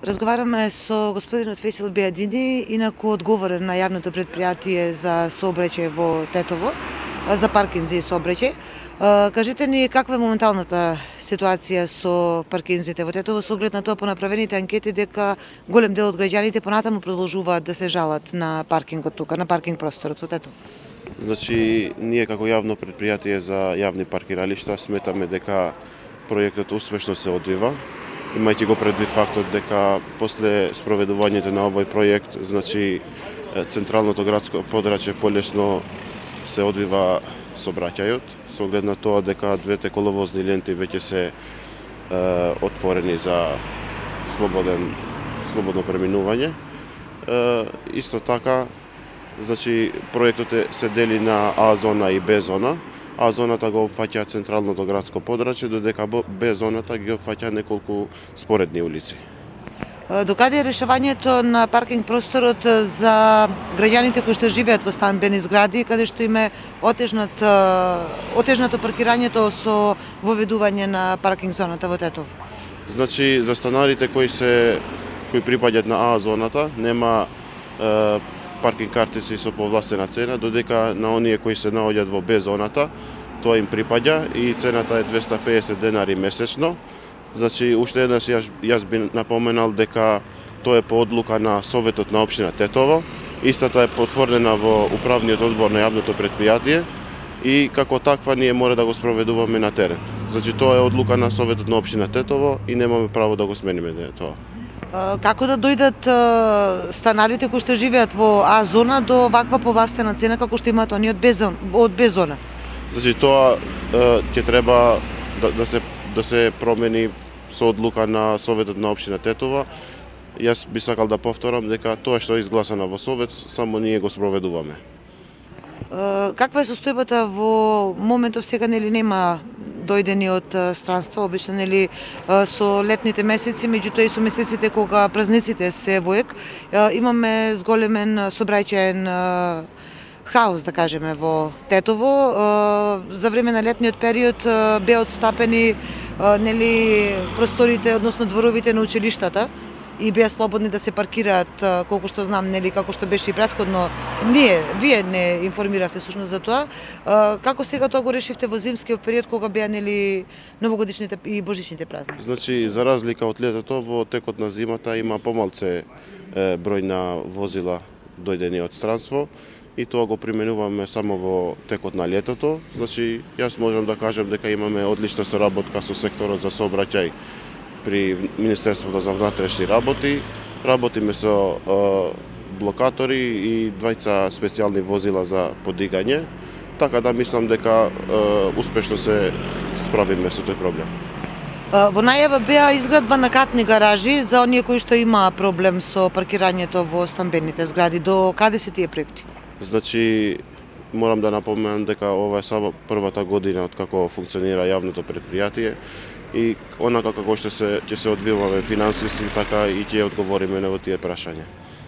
Разговараме со господинот Фесил Бејадини, инаку одговорен на јавното предпријатие за сообраќај во Тетово, за паркинзи и сообраќај. Кажете ни каква е моменталната ситуација со паркинзите во Тетово, со оглед на тоа по направените анкети дека голем дел од граѓаните понатаму продолжуваат да се жалат на паркингот тука, на паркинг просторот во Тетово? Значи, ние како јавно предпријатие за јавни паркиралишта сметаме дека проектот успешно се одвива, имајќи го предвид фактот дека после спроведувањето на овој проект, значи централното градско подрачје полесно се одвива сообраќајот, со оглед на тоа дека двете коловозни ленти веќе се отворени за слободно преминување. Исто така, значи проектот се дели на А зона и Б зона. А зоната го опфаќа централното градско подрачје, додека Б зоната ги опфаќа неколку споредни улици. Докаде е решавањето на паркинг просторот за граѓаните кои што живеат во станбени згради, каде што им е отежнато паркирањето со воведување на паркинг зоната во Тетово? Значи, за станарите кои припаѓаат на А зоната, нема паркинг картици со повластена цена, додека на оние кои се наоѓаат во Б зоната, тоа им припаѓа и цената е 250 денари месечно. Значи, уште еднаш јас би напоменал дека тоа е по одлука на Советот на општина Тетово. Истата е потврдена во управниот одбор на јавното предпријатие и како таква ние мора да го спроведуваме на терен. Значи, тоа е одлука на Советот на општина Тетово и немаме право да го смениме тоа. Како да дојдат станарите кои што живеат во А зона до ваква повластена цена како што имаат оние од Б зона? Значи, тоа ќе треба да се промени со одлука на Советот на општина Тетово. Јас би сакал да повторам дека тоа што е изгласано во Совет, само ние го спроведуваме. Каква е состојбата во моментов сега, нели нема дојдени од странства, обично нели со летните месеци, меѓутоа и со месеците кога празниците се воек, имаме зголемен сообраќаен хаос, да кажеме, во Тетово. За време на летниот период беа отстапени нели просторите, односно дворовите на училиштата и беа слободни да се паркираат, колку што знам, нели како што беше и претходно. Вие не информиравте всушност за тоа. Како сега тоа го решивте во зимскиот период кога беа нели новогодишните и божичните празници? Значи, за разлика од летото, во текот на зимата има помалце број на возила дојдени од странство и тоа го применуваме само во текот на летото. Значи, јас можам да кажам дека имаме одлична соработка со секторот за сообраќај при Министерството за внатрешни работи. Работиме со блокатори и двајца специјални возила за подигање, така да мислам дека успешно се справиме со тој проблем. Во најава беа изградба на катни гаражи за оние кои што има проблем со паркирањето во станбените згради. До каде се тие проекти? Значи, морам да напоменам дека ова е само првата година од како функционира јавното предпријатие и онака како што ќе се одвиваме финансиски, така и ќе одговориме на тие прашања.